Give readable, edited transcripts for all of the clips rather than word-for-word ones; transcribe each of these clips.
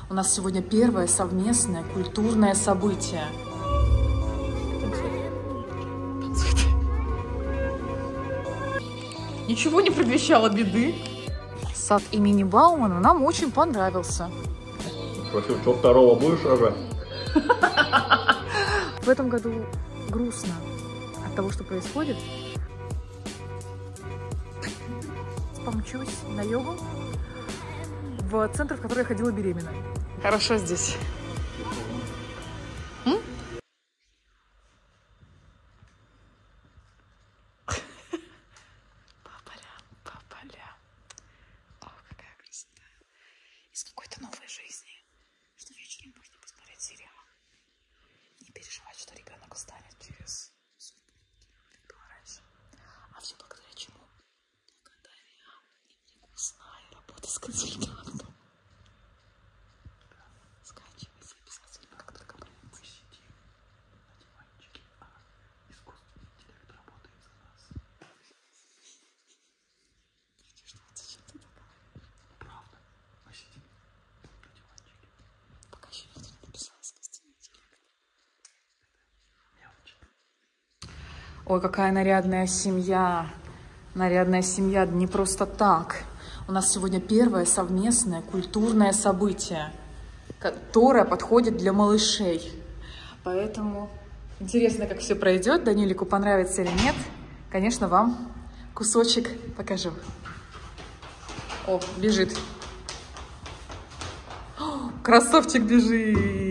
У нас сегодня первое совместное культурное событие. Ничего не предвещало беды. Сад имени Баумана нам очень понравился. Спросил, что второго будешь рожать? В этом году грустно от того, что происходит. Помчусь на йогу в центр, в который я ходила беременная. Хорошо здесь. По полям. О, какая красота. Из какой-то новой жизни. Что вечером можно посмотреть сериал. Не переживать, что ребенок устанет через сутки, как было раньше. А все благодаря чему? Благодаря невкусной работе с консультантом. Скачивайся обязательно, как только появится. Мы сидим на диванчике, а искусственный интеллект работает за нас. Зачем ты так говоришь? Правда. Мы сидим на диванчике. Пока еще никто не написал искусственный интеллект. Ой, какая нарядная семья. Нарядная семья не просто так. У нас сегодня первое совместное культурное событие, которое подходит для малышей. Поэтому интересно, как все пройдет. Данилику понравится или нет. Конечно, вам кусочек покажу. О, бежит. О, красавчик бежит.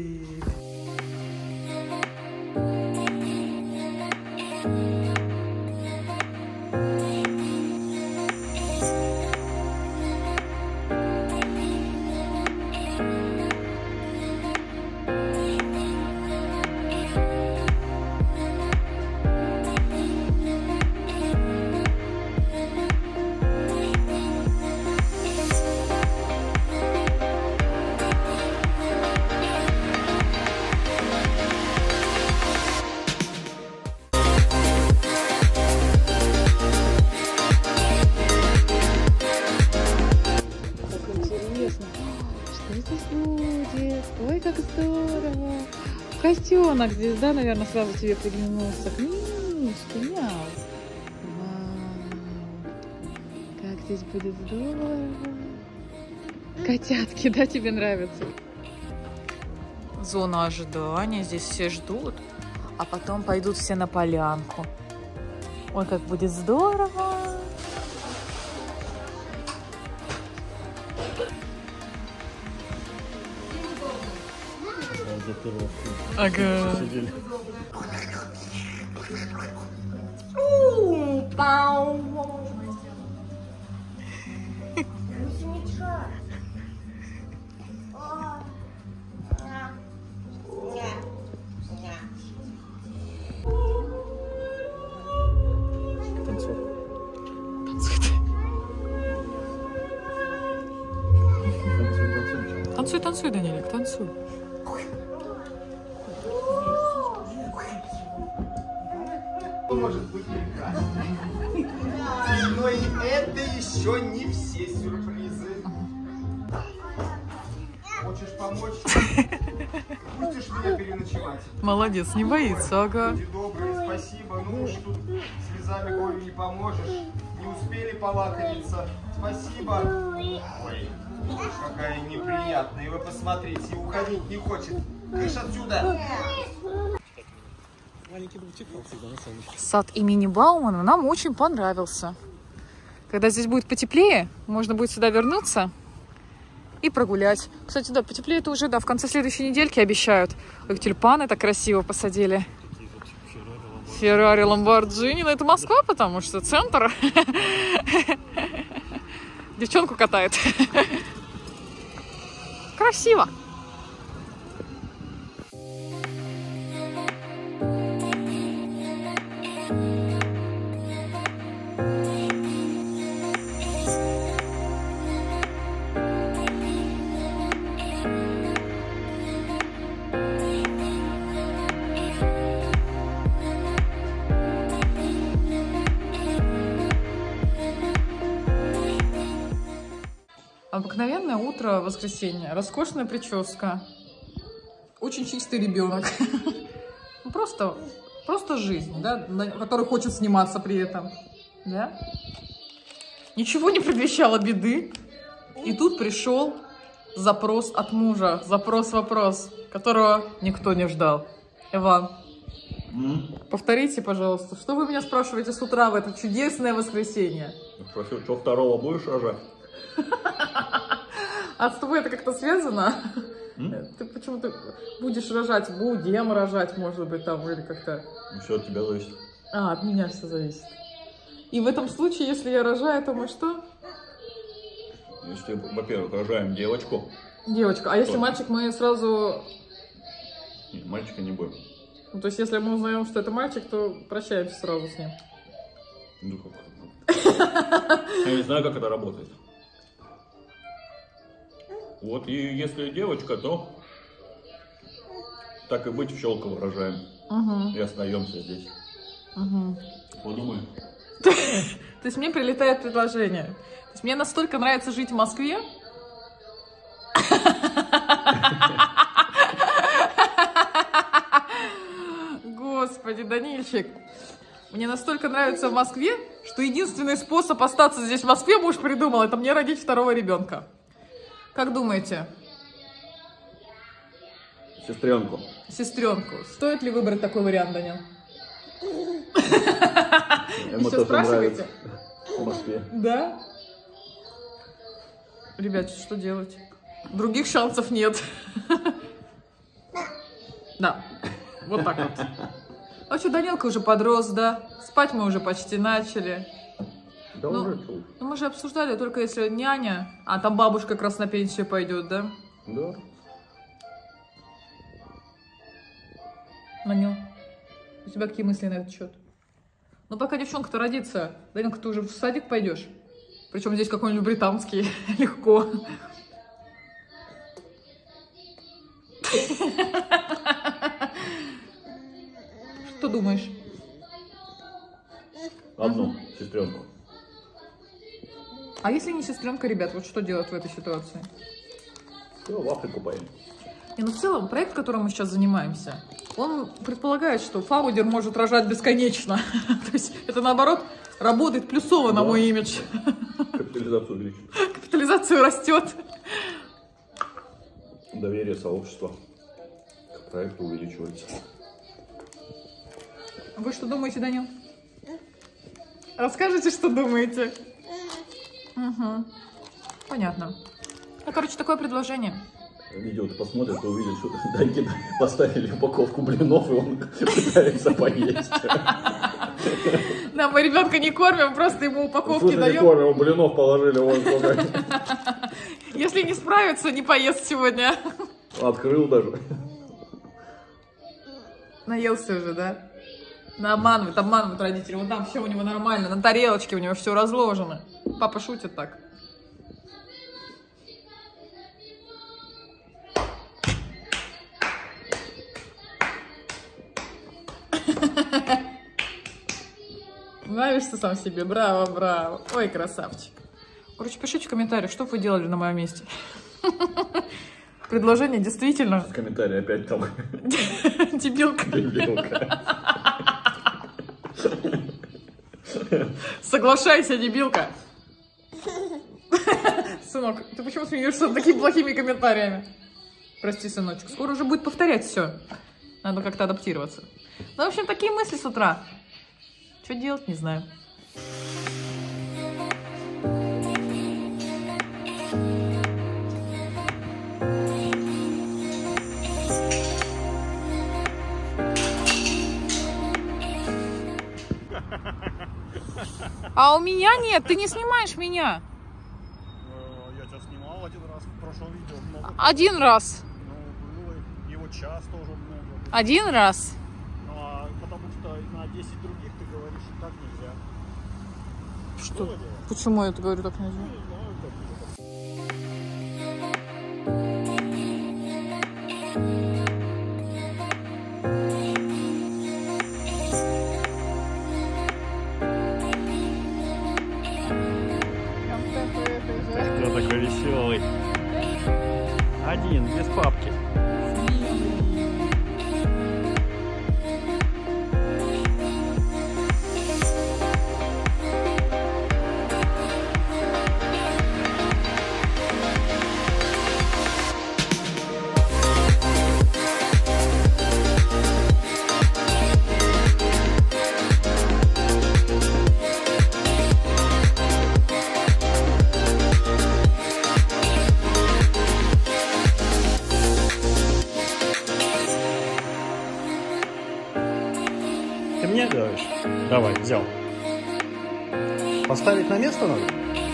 Ой, как здорово! Котенок здесь, да, наверное, сразу тебе приглянулся. Мишка, мяу. Вау! Как здесь будет здорово! Котятки, да, тебе нравятся? Зона ожидания, здесь все ждут, а потом пойдут все на полянку. Ой, как будет здорово! Ага. Танцуй, танцуй, Данилик, танцуй. Может быть прекрасно. Но и это еще не все сюрпризы. Хочешь помочь? Пустишь меня переночевать? Молодец, не боится, ага. Люди добрые, спасибо. Ну уж тут слезами горю не поможешь. Не успели полакомиться. Спасибо. Ой, какая неприятная. И вы посмотрите, уходить не хочет. Кыш отсюда. Сад имени Баумана нам очень понравился. Когда здесь будет потеплее, можно будет сюда вернуться и прогулять. Кстати, да, потеплее это уже, да, в конце следующей недельки обещают. Ой, тюльпаны так красиво посадили. Феррари, Ламборджини. Ну, это Москва, потому что центр. Девчонку катает. Красиво. Обыкновенное утро воскресенья. Роскошная прическа. Очень чистый ребенок. Просто жизнь, да, который хочет сниматься при этом. Да? Ничего не предвещало беды. И тут пришел запрос от мужа. Запрос-вопрос, которого никто не ждал. Иван, повторите, пожалуйста, что вы меня спрашиваете с утра в это чудесное воскресенье? Спросил, что второго будешь рожать? А с тобой это как-то связано? Ты почему-то будешь рожать, будем рожать, может быть, там, или как-то... Ну, все от тебя зависит. А, от меня все зависит. И в этом случае, если я рожаю, то мы что? Если, во-первых, рожаем девочку. Девочка. А если мальчик, мы сразу... Нет, мальчика не будем. Ну, то есть, если мы узнаем, что это мальчик, то прощаемся сразу с ним. Ну, как? Я не знаю, как это работает. Вот, и если девочка, то так и быть, в Щелково рожаем. И остаемся здесь. Подумай. То есть мне прилетает предложение. То есть мне настолько нравится жить в Москве. Господи, Данильчик. Мне настолько нравится в Москве, что единственный способ остаться здесь в Москве муж придумал, это мне родить второго ребенка. Как думаете? Сестренку. Сестренку. Стоит ли выбрать такой вариант, Данил? Ему Еще спрашиваете? В Москве. Да? Ребят, что делать? Других шансов нет. Да, вот так вот. А что, Данилка уже подрос, да? Спать мы уже почти начали. Да ну, уже. Ну, мы же обсуждали, только если няня, а там бабушка как раз на пенсию пойдет, да? Да. Данил, у тебя какие мысли на этот счет? Ну, пока девчонка-то родится, Данилка, ты уже в садик пойдешь? Причем здесь какой-нибудь британский, легко. Что думаешь? Одну сестренку. А если не сестренка, ребят, вот что делать в этой ситуации? Все, в Африку поедем. И, ну, в целом, проект, которым мы сейчас занимаемся, он предполагает, что фаудер может рожать бесконечно. То есть это, наоборот, работает плюсово на мой имидж. Капитализацию увеличит. Капитализация растет. Доверие сообщества к проекту увеличивается. Вы что думаете, Данил? Расскажите, что думаете. Угу. Понятно. Ну, короче, такое предложение. Видео-то посмотрит и увидит, что Даньке поставили упаковку блинов, и он пытается поесть. Да, мы ребенка не кормим, просто ему упаковки даем. Не кормим, блинов положили, вон сколько. Если не справится, не поест сегодня. Открыл даже. Наелся уже, да? Обманывают родители. Вот там все у него нормально, на тарелочке у него все разложено. Папа шутит так. Нравишься сам себе? Браво, браво. Ой, красавчик. Короче, пишите в комментариях, что бы вы делали на моем месте. Предложение действительно... Комментарий опять там. Дебилка. Дебилка. Соглашайся, дебилка. Сынок, ты почему смеешься над такими плохими комментариями? Прости, сыночек. Скоро уже будет повторять все. Надо как-то адаптироваться. Ну, в общем, такие мысли с утра. Что делать, не знаю. А у меня нет, ты не снимаешь меня. Я тебя снимал один раз в прошлом видео. Много. Один раз. Ну, было его час тоже много. Один раз. Ну, а потому что на 10 других ты говоришь, что так нельзя. Что? Было дело? Почему я это говорю так нельзя? Не знаю, как это. Я такой веселый. без папки. Ты мне говоришь? Давай, взял. Поставить на место надо?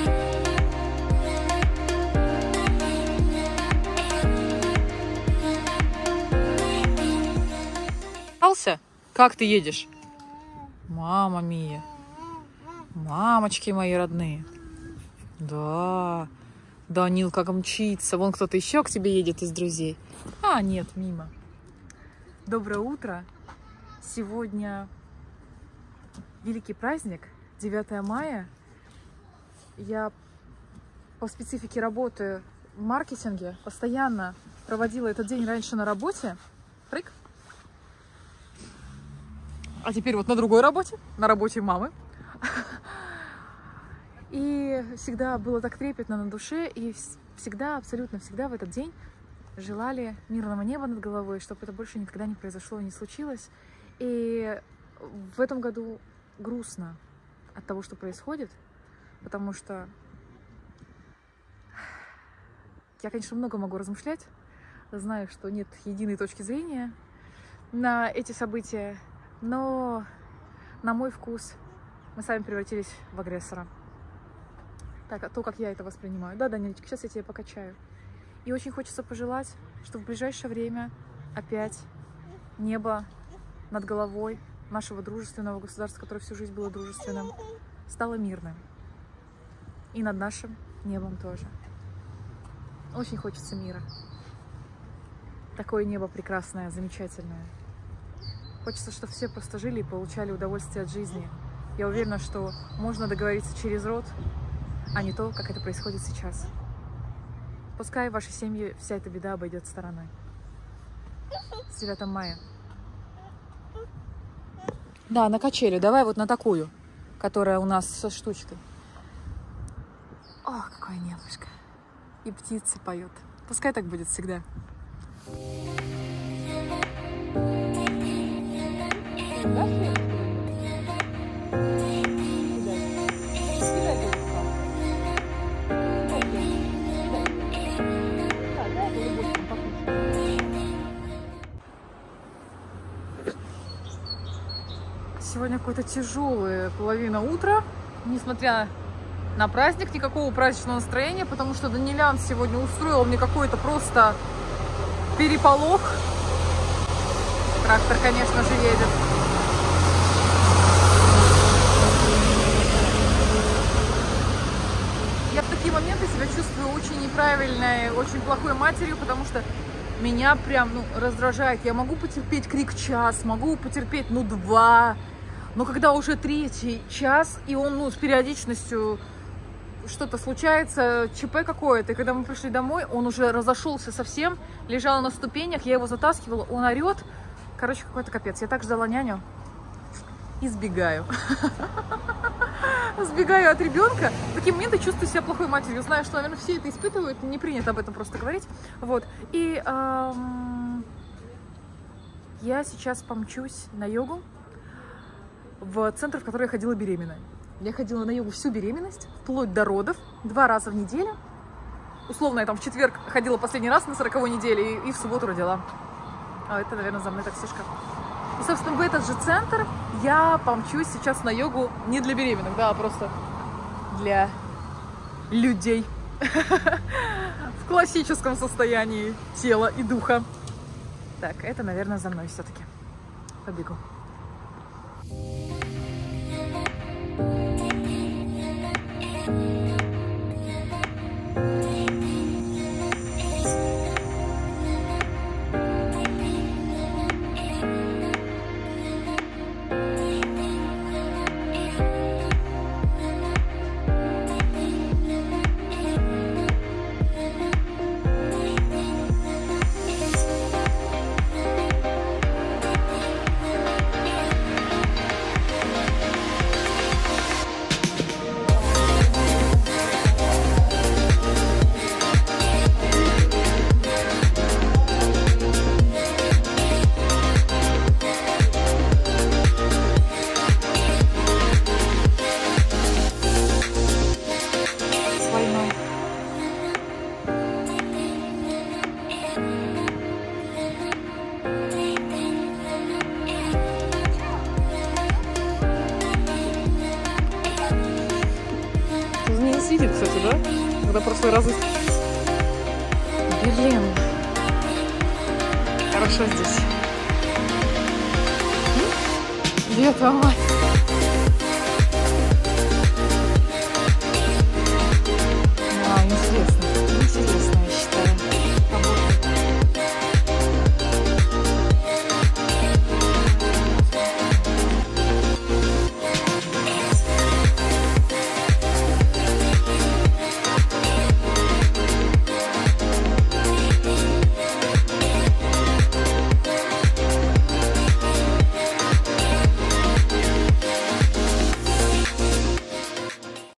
Как ты едешь? Мама Мия. Мамочки мои родные. Да. Данил как мчится. Вон кто-то еще к тебе едет из друзей. А, нет, мимо. Доброе утро. Сегодня великий праздник, 9 мая. Я по специфике работы в маркетинге постоянно проводила этот день раньше на работе. Прыг. А теперь вот на другой работе, на работе мамы. И всегда было так трепетно на душе, и всегда, абсолютно всегда в этот день желали мирного неба над головой, чтобы это больше никогда не произошло и не случилось. И в этом году грустно от того, что происходит, потому что я, конечно, много могу размышлять, знаю, что нет единой точки зрения на эти события, но на мой вкус мы сами превратились в агрессора. Так, а то, как я это воспринимаю. Да, Данилечка, сейчас я тебе покачаю. И очень хочется пожелать, чтобы в ближайшее время опять небо над головой нашего дружественного государства, которое всю жизнь было дружественным, стало мирным. И над нашим небом тоже. Очень хочется мира. Такое небо прекрасное, замечательное. Хочется, чтобы все просто жили и получали удовольствие от жизни. Я уверена, что можно договориться через род, а не то, как это происходит сейчас. Пускай в вашей семье вся эта беда обойдет стороной. С 9 мая. Да, на качели. Давай вот на такую, которая у нас со штучкой. Ох, какое небушка. И птица поет. Пускай так будет всегда. Сегодня какое-то тяжелое половина утра, несмотря на праздник, никакого праздничного настроения, потому что Данилян сегодня устроил мне какой-то просто переполох. Трактор, конечно же, едет. Я в такие моменты себя чувствую очень неправильной, очень плохой матерью, потому что меня прям раздражает. Я могу потерпеть крик час, могу потерпеть 2, но когда уже 3-й час, и он с периодичностью что-то случается, ЧП какое-то, и когда мы пришли домой, он уже разошелся совсем, лежал на ступенях, я его затаскивала, он орет. Короче, какой-то капец. Я так ждала няню и сбегаю. Сбегаю от ребенка. В такие моменты чувствую себя плохой матерью. Знаю, что, наверное, все это испытывают. Не принято об этом просто говорить. Вот. И я сейчас помчусь на йогу в центр, в который я ходила беременной. Я ходила на йогу всю беременность, вплоть до родов, 2 раза в неделю. Условно, я там в четверг ходила последний раз на 40-й неделе и в субботу родила. А это, наверное, за мной таксишка. И, собственно, в этот же центр я помчусь сейчас на йогу не для беременных, да, а просто для людей в классическом состоянии тела и духа. Так, это, наверное, за мной все-таки. Побегу. да? Когда в прошлый раз... Блин. Хорошо здесь. Где твоя мать?